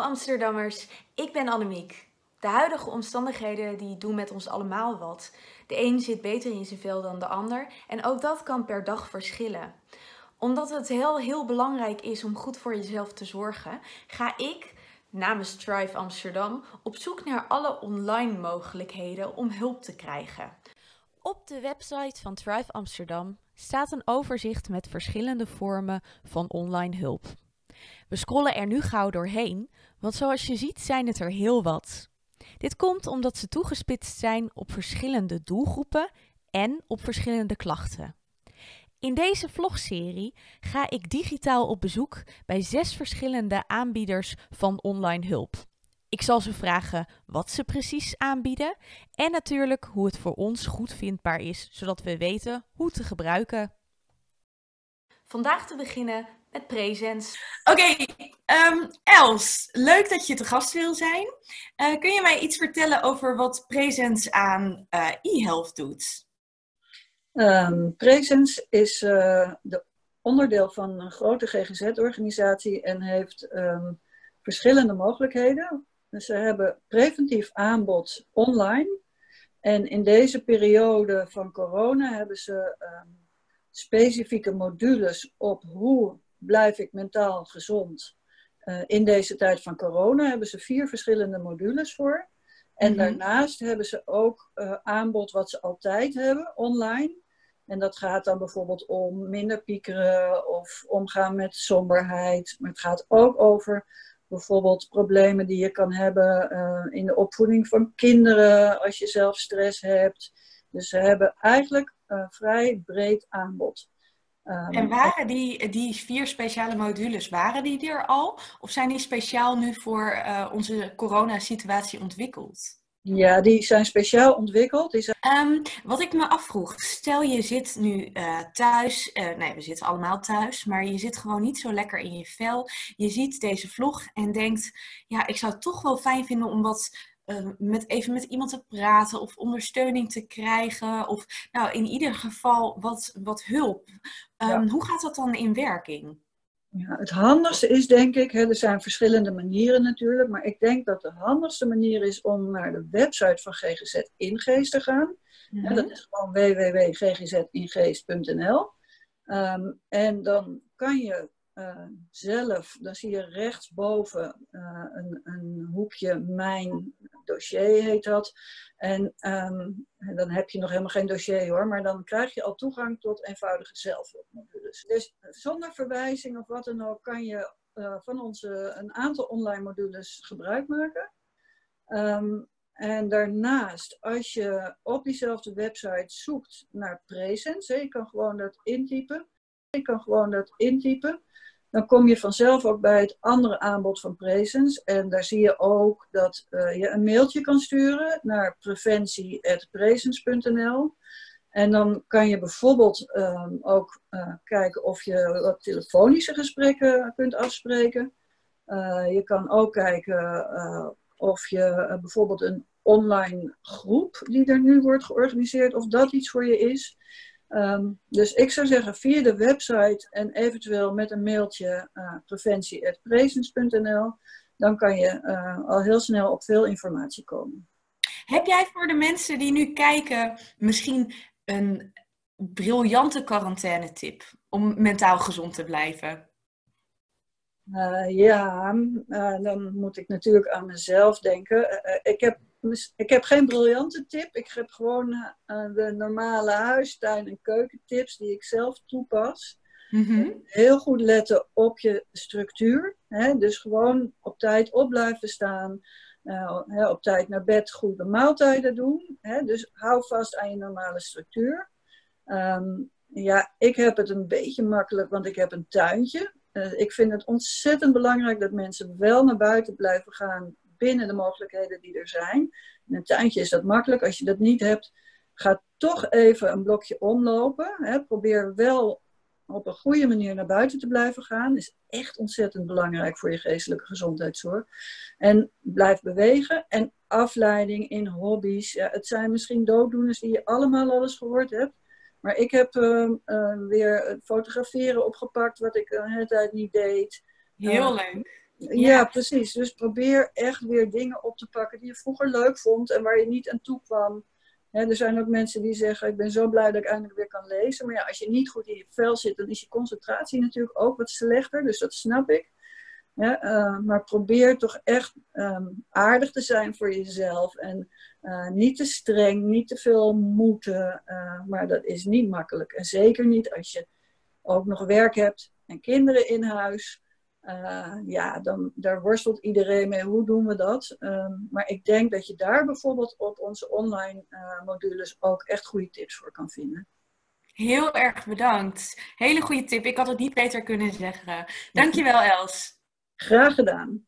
Amsterdammers, ik ben Annemiek. De huidige omstandigheden die doen met ons allemaal wat. De een zit beter in zijn vel dan de ander en ook dat kan per dag verschillen. Omdat het heel belangrijk is om goed voor jezelf te zorgen, ga ik namens Thrive Amsterdam op zoek naar alle online mogelijkheden om hulp te krijgen. Op de website van Thrive Amsterdam staat een overzicht met verschillende vormen van online hulp. We scrollen er nu gauw doorheen, want zoals je ziet zijn het er heel wat. Dit komt omdat ze toegespitst zijn op verschillende doelgroepen en op verschillende klachten. In deze vlogserie ga ik digitaal op bezoek bij 6 verschillende aanbieders van online hulp. Ik zal ze vragen wat ze precies aanbieden en natuurlijk hoe het voor ons goed vindbaar is, zodat we weten hoe te gebruiken. Vandaag te beginnen met Presence. Oké, Els, leuk dat je te gast wil zijn. Kun je mij iets vertellen over wat Presence aan e-health doet? Presence is de onderdeel van een grote GGZ-organisatie en heeft verschillende mogelijkheden. Dus ze hebben preventief aanbod online. En in deze periode van corona hebben ze specifieke modules op hoe blijf ik mentaal gezond. In deze tijd van corona hebben ze 4 verschillende modules voor. En daarnaast hebben ze ook aanbod wat ze altijd hebben online. En dat gaat dan bijvoorbeeld om minder piekeren of omgaan met somberheid. Maar het gaat ook over bijvoorbeeld problemen die je kan hebben in de opvoeding van kinderen als je zelf stress hebt. Dus ze hebben eigenlijk vrij breed aanbod. En waren die 4 speciale modules, waren die er al? Of zijn die speciaal nu voor onze coronasituatie ontwikkeld? Ja, die zijn speciaal ontwikkeld. Wat ik me afvroeg, stel je zit nu thuis, nee, we zitten allemaal thuis, maar je zit gewoon niet zo lekker in je vel. Je ziet deze vlog en denkt, ja, ik zou het toch wel fijn vinden om even met iemand te praten of ondersteuning te krijgen. Of nou, in ieder geval wat hulp. Hoe gaat dat dan in werking? Ja, het handigste is denk ik, er zijn verschillende manieren natuurlijk, maar ik denk dat de handigste manier is om naar de website van GGZ Ingeest te gaan. Dat is gewoon www.ggzingeest.nl. En dan kan je zelf, dan zie je rechtsboven een hoekje Mijn dossier heet dat. En dan heb je nog helemaal geen dossier hoor, maar dan krijg je al toegang tot eenvoudige zelfhulpmodules. Dus zonder verwijzing of wat dan ook kan je van onze een aantal online modules gebruik maken. En daarnaast, als je op diezelfde website zoekt naar Presence, je kan gewoon dat intypen. Dan kom je vanzelf ook bij het andere aanbod van Presence. En daar zie je ook dat je een mailtje kan sturen naar preventie@presence.nl. En dan kan je bijvoorbeeld ook kijken of je wat telefonische gesprekken kunt afspreken. Je kan ook kijken of je bijvoorbeeld een online groep die er nu wordt georganiseerd, of dat iets voor je is. Dus ik zou zeggen via de website en eventueel met een mailtje preventie@presence.nl, dan kan je al heel snel op veel informatie komen. Heb jij voor de mensen die nu kijken misschien een briljante quarantainetip om mentaal gezond te blijven? Dan moet ik natuurlijk aan mezelf denken. Ik heb geen briljante tip. Ik heb gewoon de normale huistuin- en keukentips die ik zelf toepas. Heel goed letten op je structuur. Dus gewoon op tijd op blijven staan. Op tijd naar bed, goede maaltijden doen. Dus hou vast aan je normale structuur. Ik heb het een beetje makkelijk, want ik heb een tuintje. Ik vind het ontzettend belangrijk dat mensen wel naar buiten blijven gaan binnen de mogelijkheden die er zijn. In een tuintje is dat makkelijk. Als je dat niet hebt, ga toch even een blokje omlopen. Probeer wel op een goede manier naar buiten te blijven gaan. Dat is echt ontzettend belangrijk voor je geestelijke gezondheidszorg. En blijf bewegen. En afleiding in hobby's. Ja, het zijn misschien dooddoeners die je allemaal al eens gehoord hebt. Maar ik heb weer het fotograferen opgepakt, wat ik de hele tijd niet deed. Heel leuk. Ja, precies. Dus probeer echt weer dingen op te pakken die je vroeger leuk vond en waar je niet aan toe kwam. Er zijn ook mensen die zeggen, ik ben zo blij dat ik eindelijk weer kan lezen. Maar ja, als je niet goed in je vel zit, dan is je concentratie natuurlijk ook wat slechter. Dus dat snap ik. Maar probeer toch echt aardig te zijn voor jezelf. En niet te streng, niet te veel moeten. Maar dat is niet makkelijk. En zeker niet als je ook nog werk hebt en kinderen in huis. Daar worstelt iedereen mee. Hoe doen we dat? Maar ik denk dat je daar bijvoorbeeld op onze online modules ook echt goede tips voor kan vinden. Heel erg bedankt. Hele goede tip. Ik had het niet beter kunnen zeggen. Dankjewel, Els. Graag gedaan.